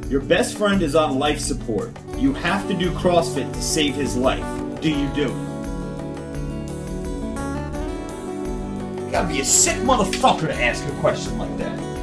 Your best friend is on life support. You have to do CrossFit to save his life. Do you do it? You gotta be a sick motherfucker to ask a question like that.